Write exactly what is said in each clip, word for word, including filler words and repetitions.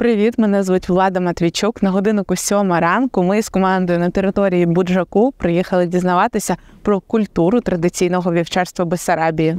Привіт, мене звуть Влада Матвійчук. На годиннику сьома ранку ми з командою на території Буджаку приїхали дізнаватися про культуру традиційного вівчарства Бессарабії.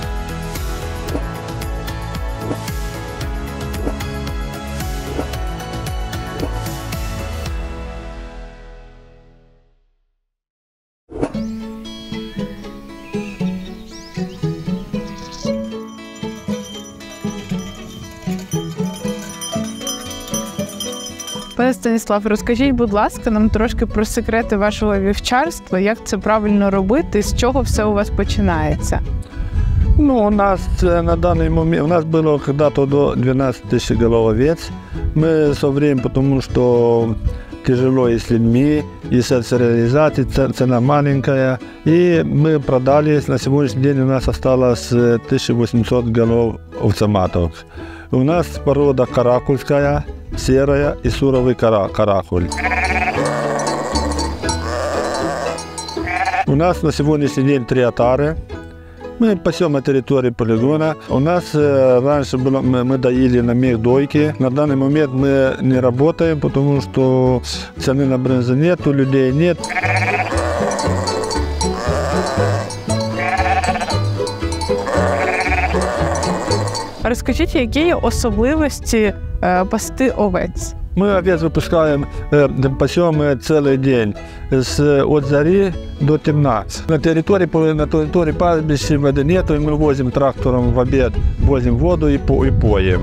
Пане Станіслав, розкажіть, будь ласка, нам трошки про секрети вашого вівчарства, як це правильно робити, з чого все у вас починається? Ну, у нас на данный момент, у нас было когда-то до двенадцати тысяч голов овец. Мы со временем, потому что тяжело и с людьми, и социализация, цена маленькая. И мы продали, на сегодняшний день у нас осталось тысяча восемьсот голов овцематов. У нас порода каракульская, серая и суровый каракуль. У нас на сегодняшний день три отары. Мы пасем на территории полигона. У нас э, раньше было, мы, мы доили на мехдойке. На данный момент мы не работаем, потому что цены на брынзу нет, у людей нет. Розкажіть, які є особливості е, пасти овець? Мы овец выпускаем, э, пасем целый день, с, от зари до темна. На территории, на территории пастбища воды нету, и мы возим трактором в обед, возим воду и, по, и поем.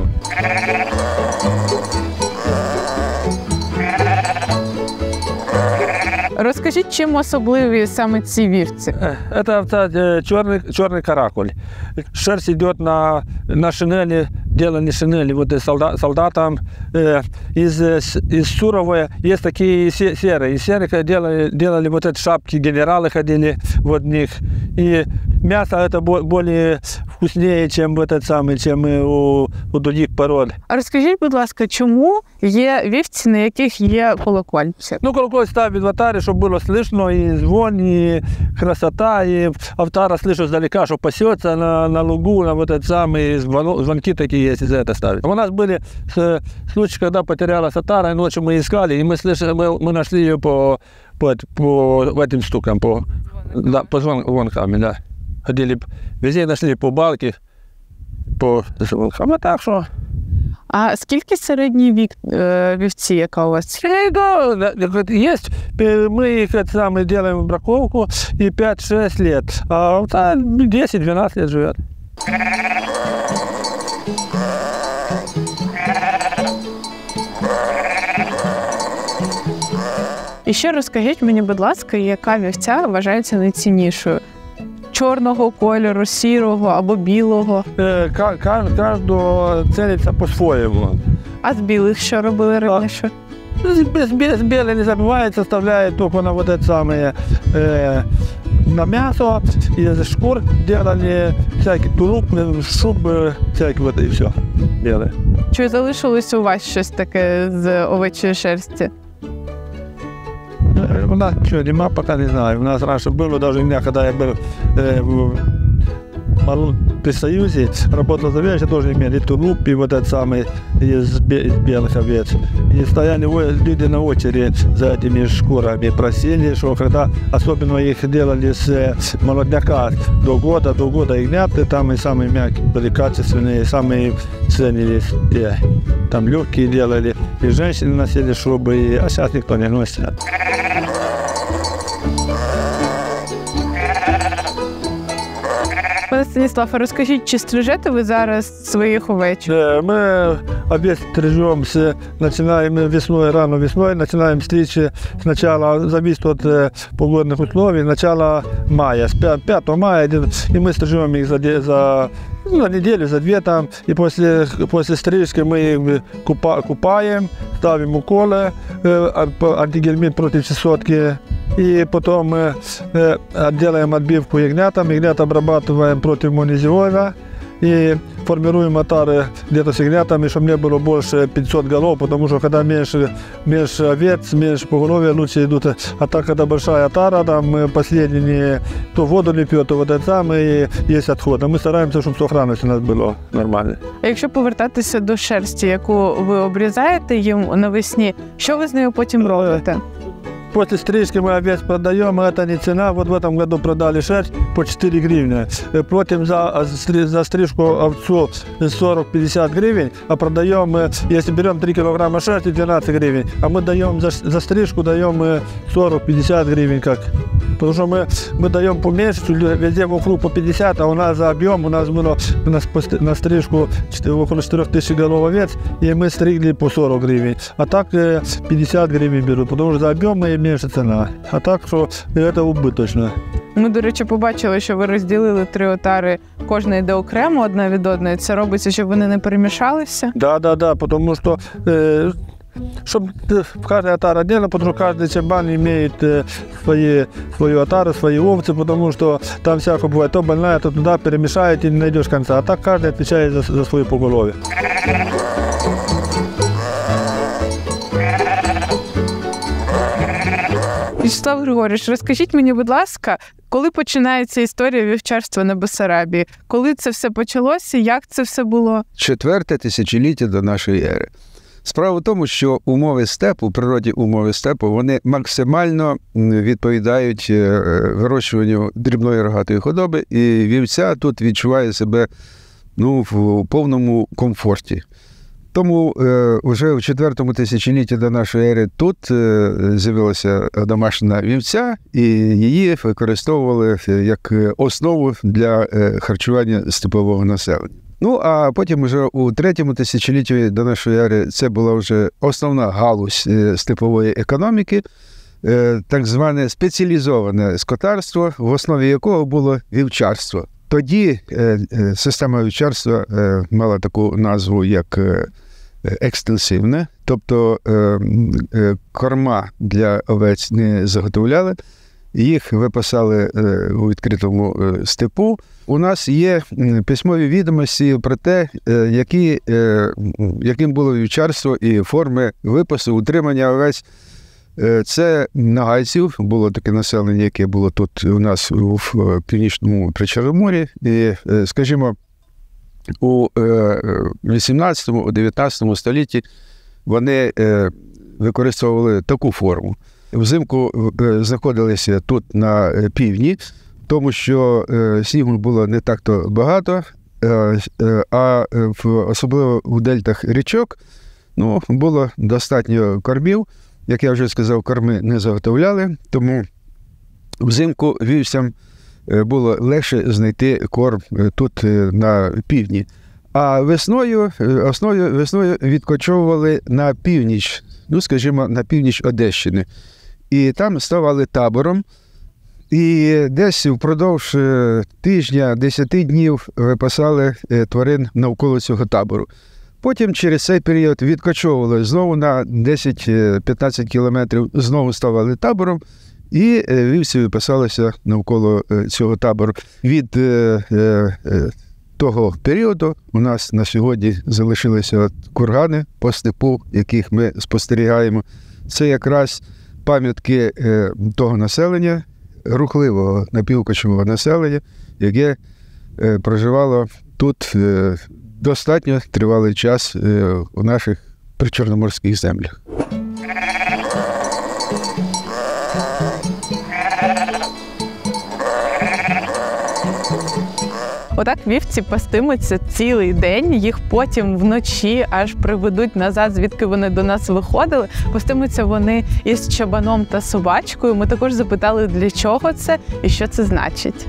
Розкажіть, чим особливі саме ці вівці? Это черный, черный каракуль. Шерсть идет на, на шинели, делали шинели вот солдат, солдатам. Из, из суровой есть такие серые. Из серых делали, делали вот эти шапки, генералы ходили в них. И мясо это более вкуснее, чем, этот самый, чем у, у других пород. А розкажіть, будь ласка, чому є вівці, на яких є колокольчик? Ну, колокольчик ставить в отаре, чтобы было слышно и звон, и красота, и отара слышу сдалека, что пасется на, на лугу, на вот этот самый, звонки такие есть, из-за этого ставят. У нас были случаи, когда потерялась отара, и ночью мы искали, и мы, слышали, мы, мы нашли ее по, по, по этим стукам, по, да, по звонкам, да. Ходили, везде нашли по балке, по звонкам, а так что... А скільки середній вік е, вівці, яка у вас? Есть, мы их это самое, делаем браковку, и пять-шесть лет, а десять-двенадцать лет живет. І ще розкажіть мені, будь ласка, яка вівця вважається найціннішою? Чорного кольору, сірого або білого? Кожного ціниться по-своєму. А з білих що робили раніше? Без, без белый не забивается, оставляет только на вот это самое, э, на мясо, из шкур делали всякие тулупы, шубы, всякие вот и все белое. Чи залишилось у вас щось таке з овечої шерсті? У нас ничего нема, пока не знаю. У нас раньше было, даже у меня, когда я был э, в Союзе, работал за вещи, тоже имели тулуп и вот этот самый из, из белых овец. И стояли люди на очередь за этими шкурами, просили, что когда особенно их делали с молодняка до года, до года ягняты, там и самые мягкие были, качественные, самые ценились. И там легкие делали, и женщины носили шубы, а сейчас никто не носит. Пане Станіслав, а розкажіть, чи стрижете ви зараз своїх овечок? Мы овец стрижем, начинаем весной, рано весной, начинаем стричь сначала, зависит от погодных условий, начало мая, с пятого мая, и мы стрижем их за, за ну, на неделю, за две там, и после, после стрижки мы их купа, купаем, ставим уколы, антигельмин против чесотки, и потом мы делаем отбивку ягнятам, ягнят обрабатываем против монозиоза, и формируем отары где-то с ягнятами, чтобы не было больше пятисот голов, потому что когда меньше, меньше овец, меньше поголовья, лучше идут. А так, когда большая отара, там последний то воду не пьет, то вот это самое, и есть отход. А мы стараемся, чтобы сохранность у нас было нормально. А якщо повертатися до шерсті, яку ви обрізаєте їм навесні, що ви з нею потім робите? После стрижки мы овец продаем, это не цена. Вот в этом году продали шерсть по четыре гривны. Платим за, за стрижку овцу сорок-пятьдесят гривен, а продаем, если берем три килограмма шерсти, двенадцать гривен. А мы даем за, за стрижку даем сорок-пятьдесят гривен. Как? Потому что мы, мы даем по месяцу, везде вокруг по пятьдесят, а у нас за объем, у нас было у нас на стрижку около четырех тысяч голов овец, и мы стригли по сорок гривен. А так пятьдесят гривен берут, потому что за объем мы меньше цена. А так, що це убиточно. Ми, до речі, побачили, що ви розділили три отари, кожна йде окремо одна від одної. Це робиться, щоб вони не перемішалися? Да, да, да, тому що е, щоб каждая отара отдельно, потому что каждый чабан имеет э, свои, свою отару, свои овцы, потому что там всякое бывает, то больная, то туда перемешает и не найдешь конца. А так каждый отвечает за, за свое поголовье. Вячеслав Григорович, розкажіть мені, будь ласка, коли починається історія вівчарства на Бессарабії? Коли це все почалося? Як це все було? Четверте тисячоліття до нашої ери. Справа в тому, що умови степу, природні умови степу, вони максимально відповідають вирощуванню дрібної рогатої худоби, і вівця тут відчуває себе ну, в повному комфорті. Тому е, вже в четвертому тисячолітті до нашої ери тут е, з'явилася домашня вівця, і її використовували як основу для е, харчування степового населення. Ну, а потім вже у третьому тисячолітті до нашої ери це була вже основна галузь е, степової економіки, е, так зване спеціалізоване скотарство, в основі якого було вівчарство. Тоді е, е, система вівчарства е, мала таку назву, як е, екстенсивне, тобто е, е, корма для овець не заготовляли, їх випасали е, у відкритому е, степу. У нас є письмові відомості про те, е, які, е, яким було вівчарство і форми випасу, утримання овець. Е, це нагайців, було таке населення, яке було тут у нас в Північному Причорномор'ї. І, е, скажімо, у вісімнадцятому, дев'ятнадцятому столітті вони використовували таку форму. Взимку знаходилися тут на півдні, тому що снігу було не так-то багато, а особливо у дельтах річок ну, було достатньо кормів. Як я вже сказав, корми не заготовляли, тому взимку вівцям було легше знайти корм тут на півдні. А весною, весною, весною відкочовували на північ, ну, скажімо, на північ Одещини. І там ставали табором. І десь впродовж тижня, десяти днів випасали тварин навколо цього табору. Потім через цей період відкочовували знову на десять-п'ятнадцять кілометрів, знову ставали табором. І вівці випасалися навколо цього табору. Від е, е, того періоду у нас на сьогодні залишилися кургани по степу, яких ми спостерігаємо. Це якраз пам'ятки е, того населення, рухливого напівкочового населення, яке е, проживало тут е, достатньо тривалий час е, у наших причорноморських землях. Отак вівці пастимуться цілий день, їх потім вночі аж приведуть назад, звідки вони до нас виходили. Пастимуться вони із чабаном та собачкою. Ми також запитали, для чого це і що це значить.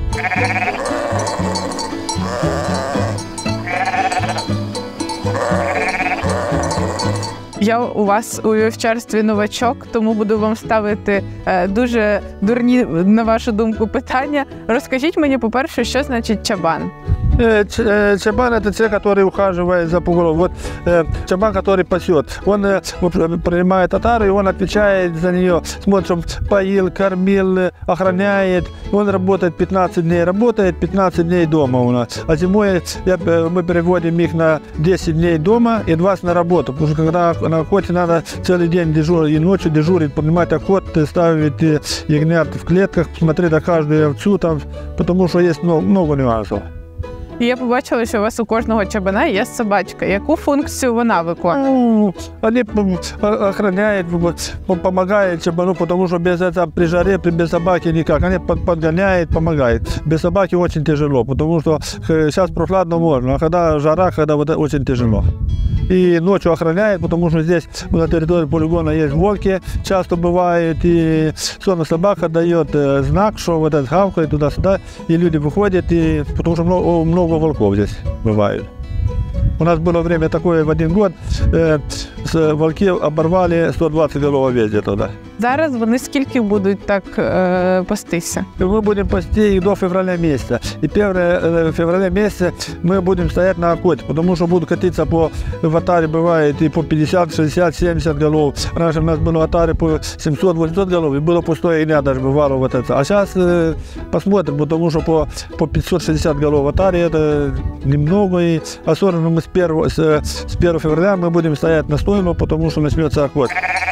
Я у вас у вівчарстві новачок, тому буду вам ставити е, дуже дурні, на вашу думку, питання. Розкажіть мені, по-перше, що значить чабан? Э, ч- э, Чабан – это человек, который ухаживает за поголовьем. Вот э, чабан, который пасет, он э, вот, принимает отару, и он отвечает за нее, смотрит, чтобы поил, кормил, э, охраняет. Он работает пятнадцать дней, работает пятнадцать дней дома у нас. А зимой я, э, мы переводим их на десять дней дома и двадцать на работу. Потому что когда на охоте надо целый день дежурить, и ночью дежурить, поднимать охоту, ставить э, ягнят в клетках, смотреть на каждую овцу, там, потому что есть много, много нюансов. І я побачила, що у вас у кожного чабана є собачка. Яку функцію вона виконує? Ну, они м, о- охраняют, вот, пом- помогают чабану, потому что без этого при жаре, при- без собаки никак. Они под- подгоняют, помогают. Без собаки очень тяжело, потому что э, сейчас прохладно можно, а когда жара, когда вот это очень тяжело. И ночью охраняет, потому что здесь на территории полигона есть волки, часто бывают, и сонная собака дает э, знак, что вот этот гавкает туда-сюда, и люди выходят, и, потому что много, много волков здесь бывает. У нас было время такое в один год, э, с, волки оборвали сто двадцать голов овец туда. Зараз вони скільки будуть так е, пастися? И мы будем пасти их до февраля месяца. И первое э, февраля месяца мы будем стоять на охоте, потому что будут катиться по, в атаре бывает и по пятьдесят, шестьдесят, семьдесят голов. Раньше у нас было в атаре по семьсот, восемьсот голов, и было пустое ягня даже бывало вот это. А сейчас э, посмотрим, потому что по, по пятьсот шестьдесят голов в атаре это немного, и особенно мы с первого, с, с первого февраля мы будем стоять на стойму, потому что начнется охота.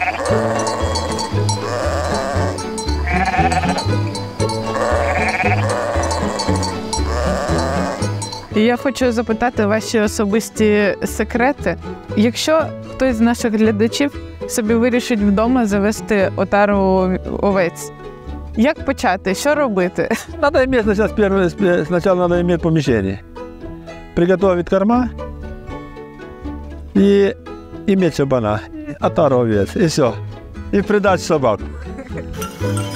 І я хочу запитати ваші особисті секрети. Якщо хтось з наших глядачів собі вирішить вдома завести отару овець, як почати? Що робити? Надо иметь сначала, первое, сначала надо иметь помещение. Приготовить корма и иметь чабана, отару овец, и все. И придать собаку.